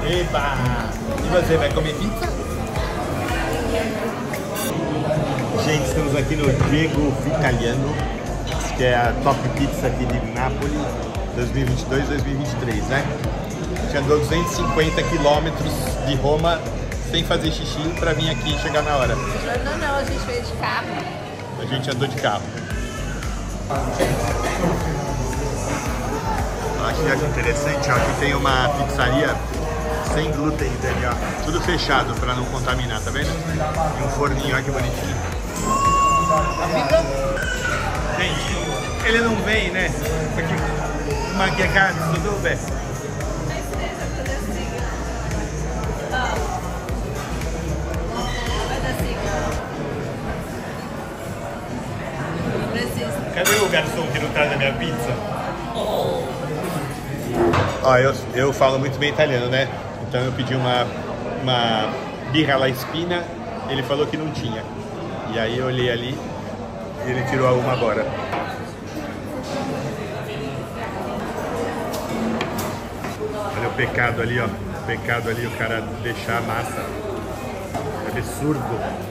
Eba! E você vai comer pizza? Gente, estamos aqui no Diego Vitaliano, que é a top pizza aqui de Nápoles 2022-2023, né? A gente andou 250 quilômetros de Roma sem fazer xixi pra vir aqui e chegar na hora. Não, a gente veio de carro. A gente andou de carro. Eu acho interessante, ó, aqui tem uma pizzaria sem glúten dele, ó. Tudo fechado pra não contaminar, tá vendo? E um forninho, olha que bonitinho. Gente, ele não vem, né? Isso aqui, maquiagado, tudo bem. Cadê o garçom que não traz a minha pizza? Ó, eu falo muito bem italiano, né? Então eu pedi uma birra alla spina, ele falou que não tinha. E aí eu olhei ali e ele tirou uma agora. Olha o pecado ali, ó. O pecado ali, o cara deixar a massa. Absurdo.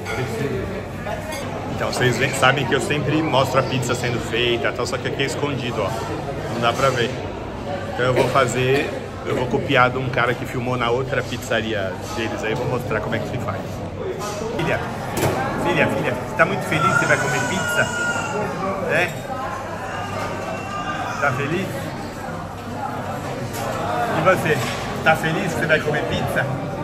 Então, vocês sabem que eu sempre mostro a pizza sendo feita, tal, só que aqui é escondido, ó. Não dá pra ver. Então eu vou copiar de um cara que filmou na outra pizzaria deles, aí eu vou mostrar como é que se faz. Filha, você tá muito feliz que você vai comer pizza? É? Tá feliz? E você? Tá feliz que você vai comer pizza?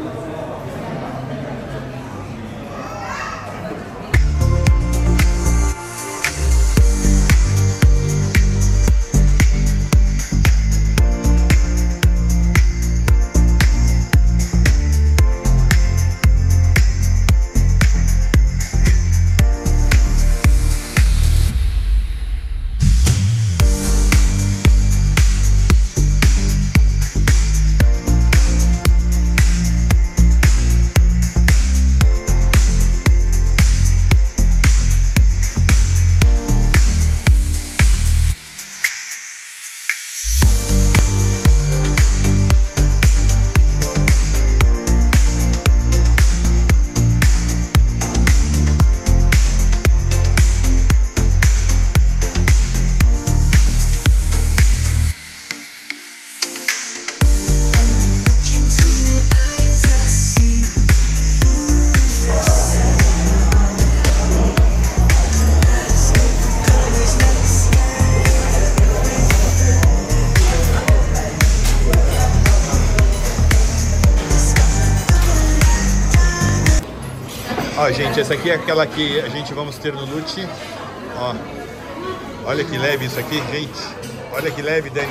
Ó, gente, essa aqui é aquela que a gente vamos ter no Lute. Ó, olha que leve isso aqui, gente. Olha que leve, Dani.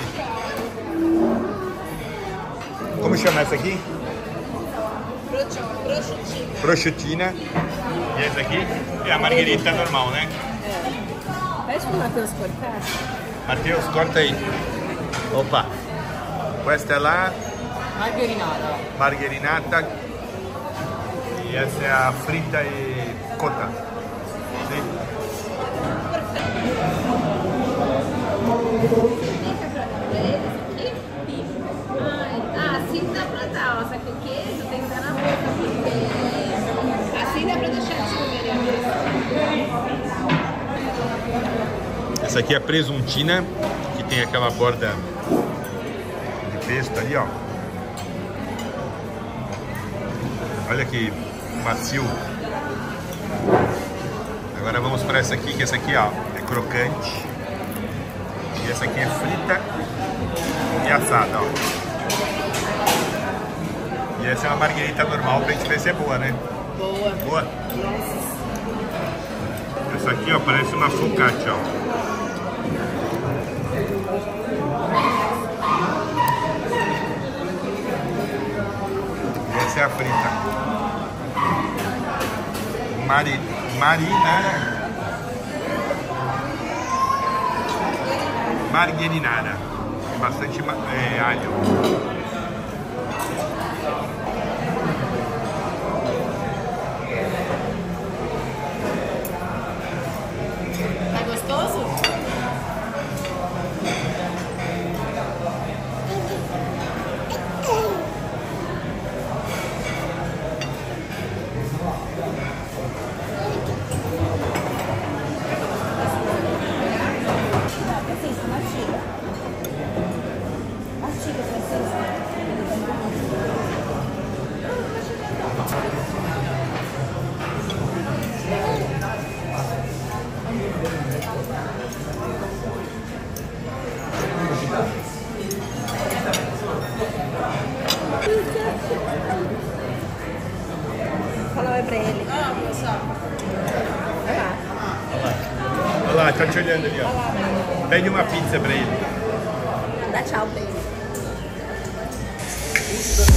Como chama essa aqui? Prosciutina. Prosciutina. E essa aqui é a margherita normal, né? É. Pede pro Matheus cortar. Matheus, corta aí. Opa. Questa é lá. Margherita. Margherinata. E essa é a frita e cota. Sim. Assim dá pra dar, ó. Só que o queijo tem que dar na boca, porque assim dá pra deixar de comer. Essa aqui é a presuntina, que tem aquela borda de pesto ali, ó. Olha que macio. Agora vamos para essa aqui, que essa aqui, ó, é crocante. E essa aqui é frita e assada, ó. E essa é uma marguerita normal pra gente ver se é boa, né? Boa. Boa? Essa aqui, ó, parece uma focaccia, ó. E essa é a frita. Marinara. Margherinara. Bastante alho. Tá gostoso? Fala oi pra ele. Ah, moça. Vai lá. Olha lá, tá te olhando ali, ó. Pede uma pizza pra ele. Dá tchau pra ele.